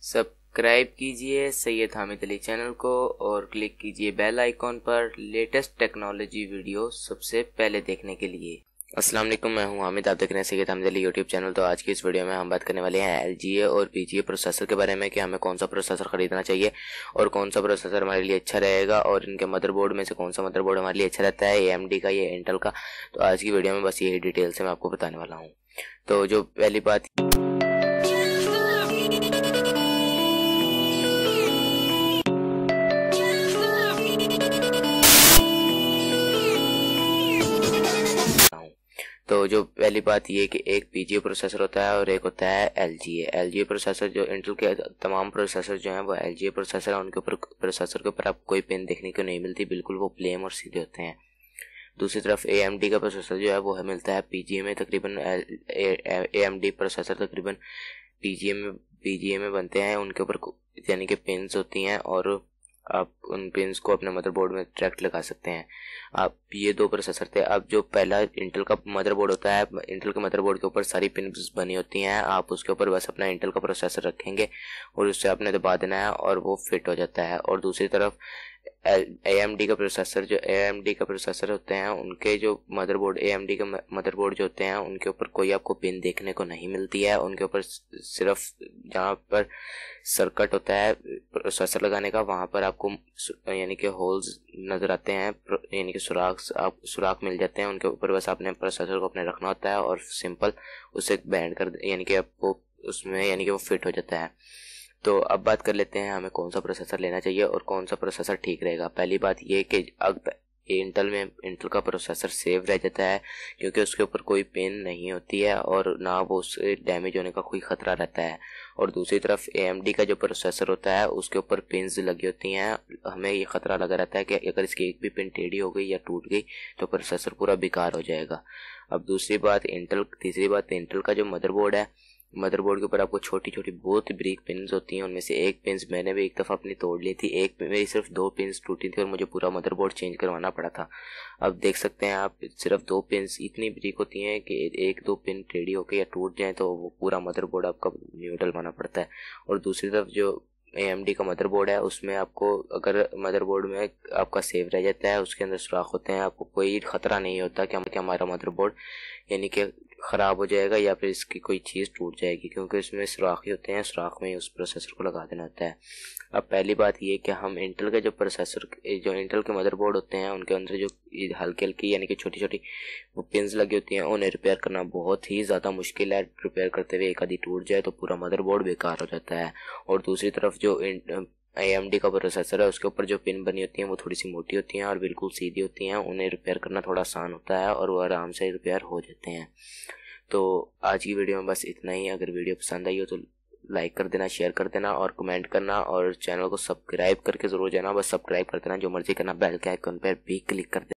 Subscribe कीजिए Syed Hamid Ali channel को और क्लिक कीजिए बेल आइकॉन पर लेटेस्ट टेक्नोलॉजी वीडियो सबसे पहले देखने के लिए। अस्सलाम वालेकुम, मैं हूं हामिद, आप देख रहे हैं सैयद हामिद अली यूट्यूब चैनल। तो आज की इस वीडियो में हम बात करने वाले हैं LGA और PGA प्रोसेसर के बारे में कि हमें कौन सा प्रोसेसर खरीदना चाहिए और कौन सा प्रोसेसर हमारे लिए अच्छा रहेगा और इनके मदरबोर्ड में से कौन सा मदरबोर्ड हमारे लिए अच्छा रहता है, AMD का या इंटेल का। तो आज की वीडियो में बस यही डिटेल से मैं आपको बताने वाला हूँ। तो जो पहली बात ये कि एक PGA प्रोसेसर होता है और एक होता है LGA प्रोसेसर। जो इंटेल के तमाम प्रोसेसर जो हैं वो LGA प्रोसेसर है, उनके ऊपर प्रोसेसर के ऊपर आपको कोई पेन देखने को नहीं मिलती, बिल्कुल वो प्लेन और सीधे होते हैं। दूसरी तरफ AMD का प्रोसेसर जो है वो मिलता है PGA में। तकरीबन AMD प्रोसेसर तकरीबन PGA में बनते हैं, उनके ऊपर यानी कि पिन्स होती हैं और आप उन पिन्स को अपने मदरबोर्ड में डायरेक्ट लगा सकते हैं। आप ये दो प्रोसेसर थे। अब जो पहला इंटेल का मदरबोर्ड होता है, इंटेल के मदरबोर्ड के ऊपर सारी पिन्स बनी होती हैं, आप उसके ऊपर बस अपना इंटेल का प्रोसेसर रखेंगे और उससे आपने दबा देना है और वो फिट हो जाता है। और दूसरी तरफ AMD का प्रोसेसर होते हैं, उनके जो मदरबोर्ड AMD के मदरबोर्ड जो होते हैं उनके ऊपर कोई आपको पिन देखने को नहीं मिलती है। उनके ऊपर सिर्फ जहाँ पर सर्किट होता है प्रोसेसर लगाने का, वहाँ पर आपको यानी कि होल्स नज़र आते हैं, यानी कि सुराख मिल जाते हैं उनके ऊपर। बस आपने प्रोसेसर को अपने रखना होता है और सिंपल उसे बैंड कर यानी कि आपको उसमें यानी कि वो फिट हो जाता है। तो अब बात कर लेते हैं हमें कौन सा प्रोसेसर लेना चाहिए और कौन सा प्रोसेसर ठीक रहेगा। पहली बात ये कि अब इंटेल का प्रोसेसर सेफ रह जाता है क्योंकि उसके ऊपर कोई पेन नहीं होती है और ना वो उससे डैमेज होने का कोई ख़तरा रहता है। और दूसरी तरफ AMD का जो प्रोसेसर होता है उसके ऊपर पिन्स लगी होती हैं, हमें ये ख़तरा लगा रहता है कि अगर इसकी एक भी पिन टेढ़ी हो गई या टूट गई तो प्रोसेसर पूरा बेकार हो जाएगा। अब तीसरी बात इंटेल का जो मदरबोर्ड है, मदरबोर्ड के ऊपर आपको छोटी छोटी बहुत ही ब्रीक पिन्स होती हैं। उनमें से एक पिन्स मैंने भी एक दफ़ा अपनी तोड़ ली थी, मेरी सिर्फ 2 पिन्स टूटी थी और मुझे पूरा मदरबोर्ड चेंज करवाना पड़ा था। अब देख सकते हैं आप, सिर्फ 2 पिन्स इतनी ब्रीक होती हैं कि 1-2 पिन टेढ़ी होकर या टूट जाए तो वो पूरा मदरबोर्ड आपका न्यू डलवाना पड़ता है। और दूसरी तरफ जो AMD का मदरबोर्ड है उसमें आपको अगर मदरबोर्ड में आपका सेव रह जाता है, उसके अंदर सुराख होते हैं, आपको कोई ख़तरा नहीं होता कि हमारा मदरबोर्ड यानी कि ख़राब हो जाएगा या फिर इसकी कोई चीज़ टूट जाएगी, क्योंकि इसमें सुराख ही होते हैं, सुराख में ही उस प्रोसेसर को लगा देना होता है। अब पहली बात ये कि हम इंटेल के जो इंटेल के मदरबोर्ड होते हैं उनके अंदर जो हल्की हल्की यानी कि छोटी छोटी वो पिन्स लगी होती हैं, उन्हें रिपेयर करना बहुत ही ज़्यादा मुश्किल है। रिपेयर करते हुए एक आधी टूट जाए तो पूरा मदरबोर्ड बेकार हो जाता है। और दूसरी तरफ जो AMD का प्रोसेसर है उसके ऊपर जो पिन बनी होती हैं वो थोड़ी सी मोटी होती हैं और बिल्कुल सीधी होती हैं, उन्हें रिपेयर करना थोड़ा आसान होता है और वो आराम से रिपेयर हो जाते हैं। तो आज की वीडियो में बस इतना ही। अगर वीडियो पसंद आई हो तो लाइक कर देना, शेयर कर देना और कमेंट करना और चैनल को सब्सक्राइब करके ज़रूर जाना। बस सब्सक्राइब कर देना, जो मर्जी करना, बेल के आइकन पर भी क्लिक कर देना।